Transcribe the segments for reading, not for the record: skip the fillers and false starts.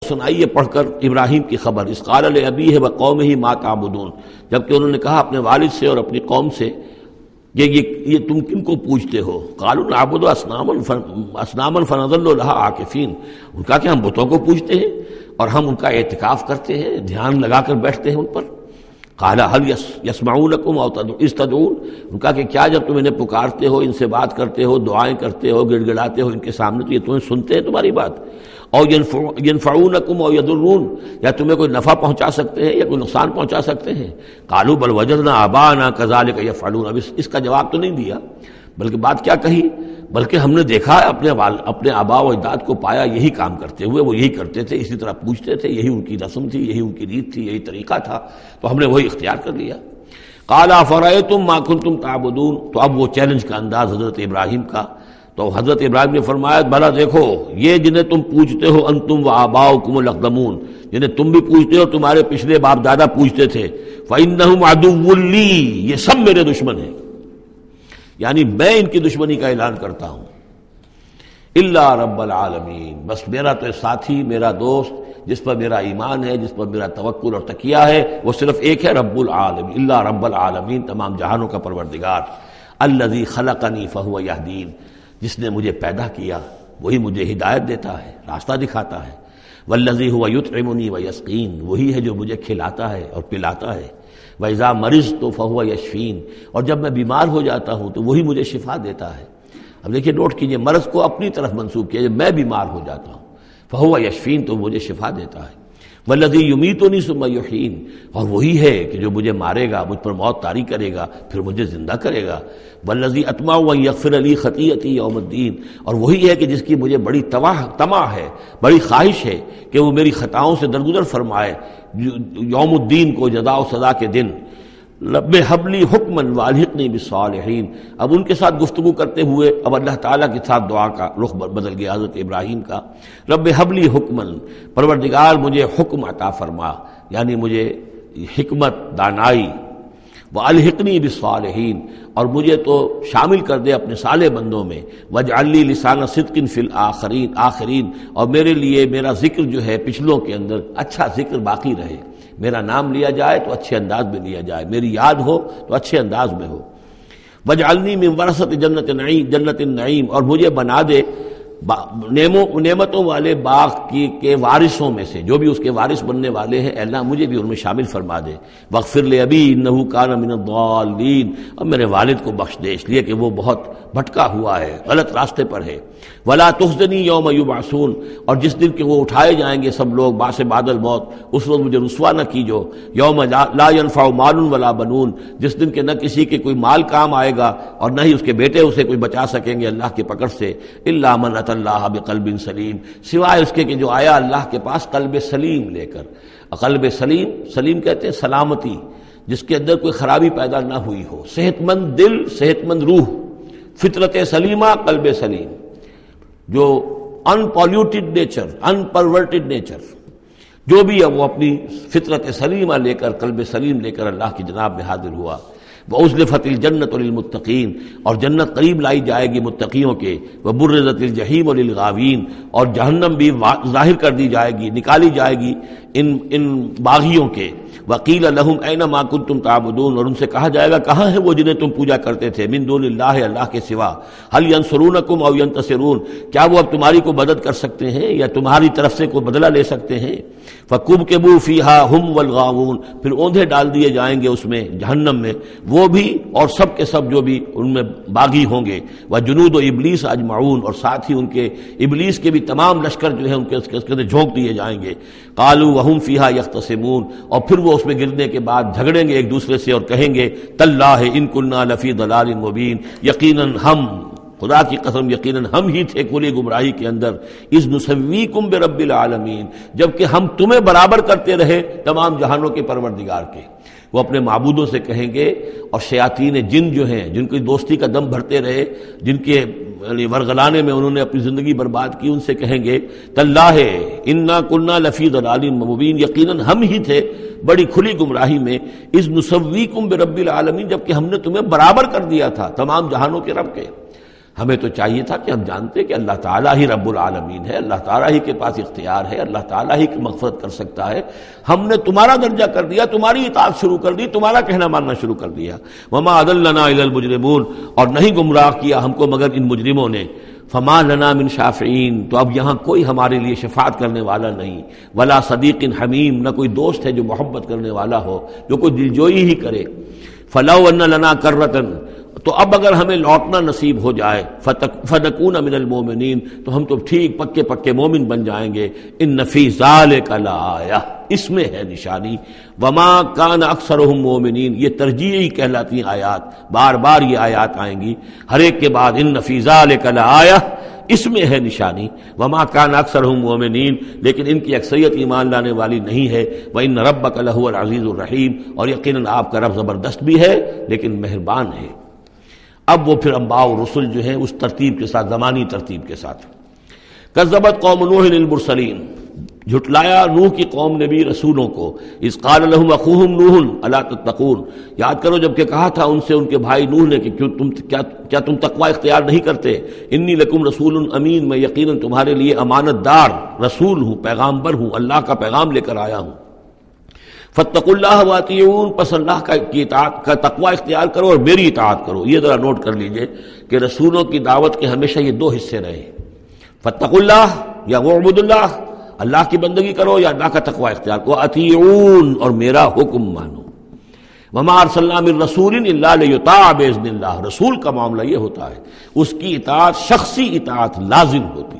سنائی ہے پڑھ کر ابراہیم کی خبر، اس قال لأبیہ وقومہ ما تعبدون، جبکہ انہوں نے کہا اپنے والد سے اور اپنی قوم سے یہ تم کن کو پوجتے ہو؟ قالوا نعبد اصناما فنظل لها عاکفین، ان کا کہ ہم بتوں کو پوجتے ہیں اور ہم ان کا اعتکاف کرتے ہیں، دھیان لگا کر بیٹھتے ہیں ان پر۔ قال هل يسمعونکم او اذ تدعون، ان کا کہ کیا جب تم انہیں پکارتے ہو، ان سے بات کرتے ہو، دعائیں کرتے ہو، گڑ گڑاتے ہو ان کے سامنے، تو یہ تمہیں سنتے ہیں تمہاری بات؟ او ینفعونکم او یضرون، یا تمہیں کوئی نفع پہنچا سکتے ہیں یا کوئی نقصان پہنچا سکتے ہیں؟ قالوا بل وجدنا آباءنا كذلك يفعلون، اب اس کا جواب تو نہیں دیا، بلکہ بات کیا کہی، بلکہ ہم نے دیکھا اپنے آباء و اجداد کو پایا یہی کام کرتے ہوئے، وہ یہی کرتے تھے، اسی طرح پوچھتے تھے، یہی ان کی رسم تھی، یہی ان کی ریت تھی، یہی طریقہ تھا، تو ہم نے وہی اختیار کر لیا۔ قال افرأیتم ما کنتم تعبدون، تو اب وہ چیلنج کا انداز حضرت ابراہیم کا، تو حضرت ابراہیم نے فرمایا بھلا دیکھو یہ جنہیں تم پوجتے ہو، انتم و آباؤکم الاقدمون، جنہیں تم بھی پوجتے ہو، تمہارے پچھلے باپ دادا پوجتے تھے، فإنہم عدو لی، یہ سب میرے دشمن ہیں، یعنی میں ان کی دشمنی کا اعلان کرتا ہوں۔ الا رب العالمین، بس میرا تو ساتھی، میرا دوست، جس پر میرا ایمان ہے، جس پر میرا توکل اور تکیہ ہے، وہ صرف ایک ہے، رب العالمین، الا رب العالمین، تمام جہانوں کا پروردگار، الذی خلقنی فہو یہدین، جس نے مجھے پیدا کیا وہی مجھے ہدایت دیتا ہے، راستہ دکھاتا ہے، والذی هو یطعمنی ویسقین، وہی ہے جو مجھے کھلاتا ہے اور پلاتا ہے، وَإِذَا مَرِضْتُ فَهُوَ يَشْفِينِ، اور جب میں بیمار ہو جاتا ہوں تو وہی مجھے شفا دیتا ہے۔ اب دیکھیے نوٹ کیجئے، مرض کو اپنی طرف منسوب کیا، جب میں بیمار ہو جاتا ہوں فَهُوَ يَشْفِينِ، تو مجھے شفا دیتا ہے، وَالَّذِي يُمِيتُنِي ثُمَّ يُحْيِينِ، اور وہی ہے کہ جو مجھے مارے گا، مجھ پر موت طاری کرے گا، پھر مجھے زندہ کرے گا، وَالَّذِي أَطْمَعُ أَن يَغْفِرَ لِي خَطِيئَتِي يَوْمَ الدِّينِ، اور وہی ہے کہ جس کی مجھے بڑی طمع ہے، بڑی خواہش ہے کہ وہ میری خطاؤں سے درگزر فرمائے یوم الدین کو، جزا و سزا کے دن۔ رب ہب لی حکمن والحقنی بالصالحین، اب ان کے ساتھ گفتگو کرتے ہوئے اب اللہ تعالیٰ کے ساتھ دعا کا رخ بدل گیا حضرت ابراہیم کا۔ رب ہب لی حکمن، پروردگار مجھے حکم عطا فرما، یعنی مجھے حکمت، دانائی، والحقنی بالصالحین، اور مجھے تو شامل کر دے اپنے صالح بندوں میں، واجعل لی لسان صدق فی الآخرین، اور میرے لیے میرا ذکر جو ہے پچھلوں کے اندر اچھا ذکر باقی رہے، میرا نام لیا جائے تو اچھے انداز میں لیا جائے، میری یاد ہو تو اچھے انداز میں ہو۔ واجعلنی من ورثۃ جنت النعیم، اور مجھے بنا دے نعمتوں والے باغ کے وارثوں میں سے، جو بھی اس کے وارث بننے والے ہیں، اللہ مجھے بھی ان میں شامل فرما دے۔ واغفر لأبی انہ کان من الضالین، اور میرے والد کو بخش دے اس لیے کہ وہ بہت بھٹکا ہوا ہے، غلط راستے پر ہے۔ ولا تخزنی یوم یبعثون، اور جس دن کہ وہ اٹھائے جائیں گے سب لوگ بعث بعد الموت، اس روز مجھے رسوا نہ کیجو۔ یوم لا ینفع مال ولا بنون، جس دن کہ نہ کسی کے کوئی مال کام آئے گا اور نہ ہی اس کے بیٹے اسے کوئی بچا سکیں گے اللہ کی پکڑ سے۔ الا من اتى اللہ بقلب سلیم، سوائے اس کے کہ جو آیا اللہ کے پاس قلب سلیم لے کر۔ قلب سلیم، سلیم کہتے ہیں سلامتی، جس کے اندر کوئی خرابی پیدا نہ ہوئی ہو، صحت مند دل، صحت مند روح، فطرت سلیمہ، قلب سلیم، جو unpolluted nature, unperverted nature, جو بھی ہے وہ اپنی فطرت سلیمہ لے کر، قلب سلیم لے کر اللہ کی جناب میں حاضر ہوا۔ وَأُزْلِفَتِ الْجَنَّةُ لِلْمُتَّقِينَ، اور جنت قریب لائی جائے گی متقیوں کے۔ وَبُرِّزَتِ الْجَحِيمُ لِلْغَاوِينَ، اور جہنم بھی ظاہر کر دی جائے گی، نکالی جائے گی ان باغیوں کے۔ وَقِيلَ لَهُمْ أَيْنَ مَا كُنتُمْ تَعْبُدُونَ، اور ان سے کہا جائے گا کہاں ہیں وہ جنہیں تم پوجا کرتے تھے، من دون اللہ، اللہ کے سوا۔ هَلْ يَنْصُرُونَكُمْ أَوْ يَنْتَصِرُونَ، کیا وہ اب تمہاری کو مدد کر سکتے ہیں یا تمہاری طرف سے کوئی بدلہ لے سکتے ہیں؟ فَكُبْكِبُوا فِيهَا هُمْ وَالْغَاوُونَ، پھر اوندھے ڈال دیے جائیں گے اس میں، جہنم میں، وہ بھی اور سب کے سب جو بھی ان میں باغی ہوں گے۔ وَجُنُودُ إِبْلِيسَ أَجْمَعُونَ، اور ساتھ ہی ان کے ابلیس کے بھی تمام لشکر جو ہیں ان کے اس کے اندر جھونک دیے جائیں گے۔ قَالُوا وَهُمْ فِيهَا يَخْتَصِمُونَ، اور پھر وہ اس میں گرنے کے بعد جھگڑیں گے ایک دوسرے سے اور کہیں گے تاللہ ان كنا لفی ضلال مبین، یقیناً ہم، خدا کی قسم یقیناً ہم ہی تھے کھلی گمراہی کے اندر، اذ نسویکم برب العالمین، جبکہ ہم تمہیں برابر کرتے رہے تمام جہانوں کے پروردگار کے۔ وہ اپنے معبودوں سے کہیں گے، اور شیاطین جن جو ہیں، جن کی دوستی کا دم بھرتے رہے، جن کے ورغلانے میں انہوں نے اپنی زندگی برباد کی، ان سے کہیں گے تاللہ انا کنا لفی ضلال مبین، یقیناً ہم ہی تھے بڑی کھلی گمراہی میں، اذ نسویکم برب العالمین، جبکہ ہم نے تمہیں برابر کر دیا تھا تمام جہانوں کے رب کے۔ ہمیں تو چاہیے تھا کہ ہم جانتے کہ اللہ تعالیٰ ہی رب العالمین ہے، اللہ تعالیٰ ہی کے پاس اختیار ہے، اللہ تعالیٰ ہی کی مغفرت کر سکتا ہے. ہم نے تمہارا درجہ کر دیا، تمہاری اطاعت شروع کر دی، تمہارا کہنا ماننا شروع کر دیا. وما اضلنا الا المجرمون، اور نہیں گمراہ کیا ہم کو مگر ان مجرموں نے. فما لنا من شافعین، تو اب یہاں کوئی ہمارے لیے شفاعت کرنے والا نہیں. ولا صدیق حمیم، نہ کوئی دوست ہے جو محبت کرنے والا ہو، جو کوئی دلجوئی ہی کرے. فلو ان لنا کرۃ، تو اب اگر ہمیں لوٹنا نصیب ہو جائے، فنکون من المؤمنین، تو ہم تو ٹھیک پکے پکے مومن بن جائیں گے. ان فی ذلک لآیہ، اس میں ہے نشانی. وما کان اکثرہم مؤمنین، یہ ترجیحی کہلاتی ہیں آیات، بار بار یہ آیات آئیں گی ہر ایک کے بعد. ان فی ذلک لآیہ، اس میں ہے نشانی. وما کان اکثرہم مؤمنین، لیکن ان کی اکثریت ایمان لانے والی نہیں ہے. وان ربک لہو العزیز الرحیم، اور یقیناً آپ کا رب زبردست بھی ہے لیکن مہربان ہے. اب وہ پھر انبیاء و رسل جو ہیں اس ترتیب کے ساتھ، زمانی ترتیب کے ساتھ. کذبت قوم نوح المرسلین، جھٹلایا نوح کی قوم نے بھی رسولوں کو. اذ قال لهم اخوهم نوح الا تتقون، یاد کرو جب کہ کہا تھا ان سے ان کے بھائی نوح نے کہ کیا تم تقوی اختیار نہیں کرتے. انی لکم رسول امین، میں یقیناً تمہارے لیے امانت دار رسول ہوں، پیغامبر ہوں، اللہ کا پیغام لے کر آیا ہوں. فاتقوا اللہ واطیعون، پس اللہ کی اطاعت کا تقوی اختیار کرو اور میری اطاعت کرو. یہ ذرا نوٹ کر لیجئے کہ رسولوں کی دعوت کے ہمیشہ یہ دو حصے رہے. فاتقوا اللہ یا وعبدوا اللہ، اللہ کی بندگی کرو یا اللہ کا تقوی اختیار کرو. اطیعون، اور میرا حکم مانو. وما ارسلنا من رسول الا لیطاع باذن اللہ، رسول کا معاملہ یہ ہوتا ہے اس کی اطاعت شخصی اطاعت لازم ہوتی ہے.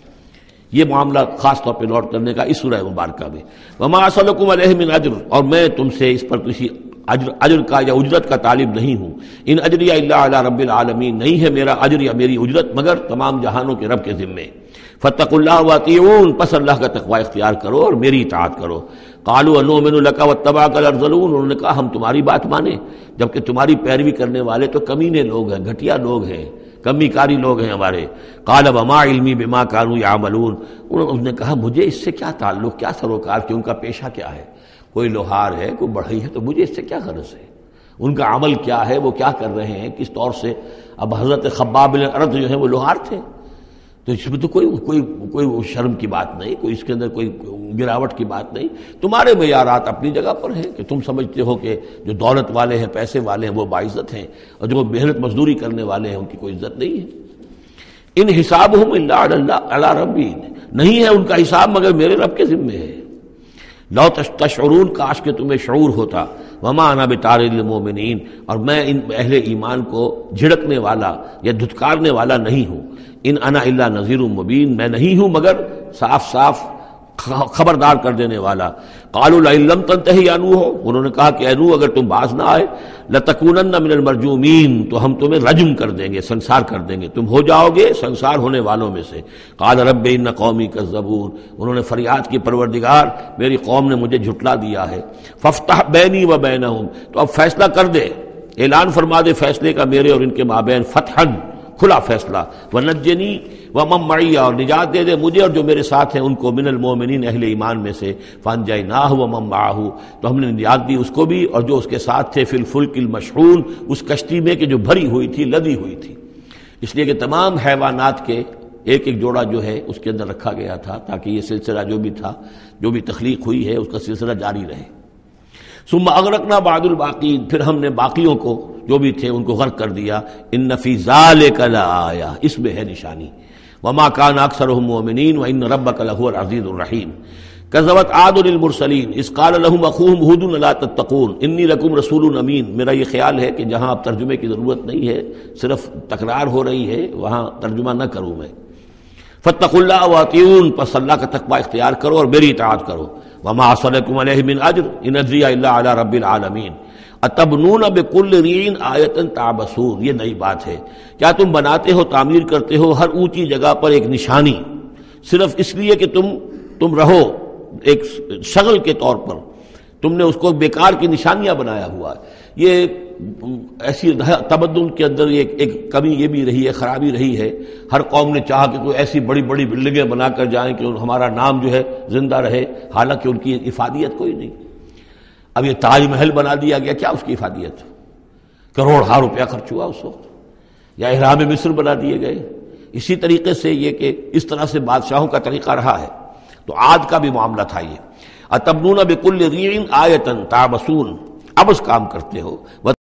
یہ معاملہ خاص طور پہ نوٹ کرنے کا اس سورہ مبارکہ میں. وما اسألکم علیہ من اجر، اور میں تم سے اس پر کسی اجر کا یا اجرت کا طالب نہیں ہوں. ان اجریہ الا علی رب العالمین، نہیں ہے میرا اجر یا میری اجرت مگر تمام جہانوں کے رب کے ذمے. فاتقوا اللہ واطیعون، پس اللہ کا تقوی اختیار کرو اور میری اطاعت کرو. قالوا انؤمن لک واتبعک الارذلون، انہوں نے کہا ہم تمہاری بات مانیں جبکہ تمہاری پیروی کرنے والے تو کمینے لوگ ہیں، گھٹیا لوگ ہیں، کمی کاری لوگ ہیں ہمارے. قال وما علمی بما كانوا يعملون، انہوں نے کہا مجھے اس سے کیا تعلق، کیا سروکار کہ ان کا پیشہ کیا ہے. کوئی لوہار ہے، کوئی بڑھئی ہے، تو مجھے اس سے کیا غرض ہے. ان کا عمل کیا ہے، وہ کیا کر رہے ہیں، کس طور سے. اب حضرت خباب بن الارت جو ہیں وہ لوہار تھے، تو اس میں تو کوئی شرم کی بات نہیں، کوئی اس کے اندر کوئی گراوٹ کی بات نہیں. تمہارے معیارات اپنی جگہ پر ہیں کہ تم سمجھتے ہو کہ جو دولت والے ہیں، پیسے والے ہیں، وہ باعزت ہیں، اور جو محنت مزدوری کرنے والے ہیں ان کی کوئی عزت نہیں ہے. ان حسابہم الا علی ربی، نہیں ہے ان کا حساب مگر میرے رب کے ذمے ہے. لو تشعرون، کاش کہ تمہیں شعور ہوتا. وما انا بطارد المؤمنین، اور میں ان اہل ایمان کو جھڑکنے والا یا دھتکارنے والا نہیں ہوں. ان انا الا نذیر مبین، میں نہیں ہوں مگر صاف صاف خبردار کر دینے والا. قالوا لئن لم تنتهي يا نوح، انہوں نے کہا کہ اے نوح اگر تم باز نہ آئے، لتکونن من المرجومین، تو ہم تمہیں رجم کر دیں گے، سنسار کر دیں گے، تم ہو جاؤ گے سنسار ہونے والوں میں سے. قال رب ان قومی کذبون، انہوں نے فریاد کی پروردگار میری قوم نے مجھے جھٹلا دیا ہے. فافتح بینی و بینہم، تو اب فیصلہ کر دے، اعلان فرما دے فیصلے کا میرے اور ان کے مابین، فتحا، کھلا فیصلہ. ونجنی ومن معی، اور نجات دے دے مجھے اور جو میرے ساتھ ہیں ان کو، من المؤمنین، اہل ایمان میں سے. فانجیناہ ومن معہ، تو ہم نے نجات دی اس کو بھی اور جو اس کے ساتھ تھے. فی الفلک المشحون، اس کشتی میں کہ جو بھری ہوئی تھی، لدی ہوئی تھی. اس لیے کہ تمام حیوانات کے ایک ایک جوڑا جو ہے اس کے اندر رکھا گیا تھا تاکہ یہ سلسلہ جو بھی تھا، جو بھی تخلیق ہوئی ہے، اس کا سلسلہ جاری رہے. ثم اغرقنا بعد الباقین، پھر ہم نے باقیوں کو جو بھی تھے ان کو غرق کر دیا. ان فی ذلک لآیہ، اس میں ہے نشانی. وما کان اکثرهم مؤمنین وان ربک لہو العزیز الرحیم. کذبت عاد المرسلین اذ قال لهم اخوهم ہود الا تتقون انی لکم رسول امین. میرا یہ خیال ہے کہ جہاں اب ترجمے کی ضرورت نہیں ہے، صرف تکرار ہو رہی ہے، وہاں ترجمہ نہ کروں میں. فاتقوا اللہ واطیعون، پس اللہ کا تقوی اختیار کرو اور میری اطاعت کرو. وما اسألکم علیہ من اجر ان اجری الا علی رب العالمین. اتبنون بکل ریع آیۃ تعبثون، یہ نئی بات ہے. کیا تم بناتے ہو، تعمیر کرتے ہو ہر اونچی جگہ پر ایک نشانی، صرف اس لیے کہ تم رہو ایک شغل کے طور پر، تم نے اس کو بیکار کی نشانیاں بنایا ہوا ہے. یہ ایسی تمدن کے اندر ایک کمی یہ بھی رہی ہے، خرابی رہی ہے. ہر قوم نے چاہا کہ کوئی ایسی بڑی بڑی بلڈنگیں بنا کر جائیں کہ ہمارا نام جو ہے زندہ رہے، حالانکہ ان کی افادیت کوئی نہیں. اب یہ تاج محل بنا دیا گیا، کیا اس کی افادیت؟ کروڑ روپیہ خرچ ہوا اس وقت. یا احرام مصر بنا دیے گئے. اسی طریقے سے یہ کہ اس طرح سے بادشاہوں کا طریقہ رہا ہے. تو عاد کا بھی معاملہ تھا یہ. اتبنون بکل ریع آیۃ تعبثون، اب اس کام کرتے ہو.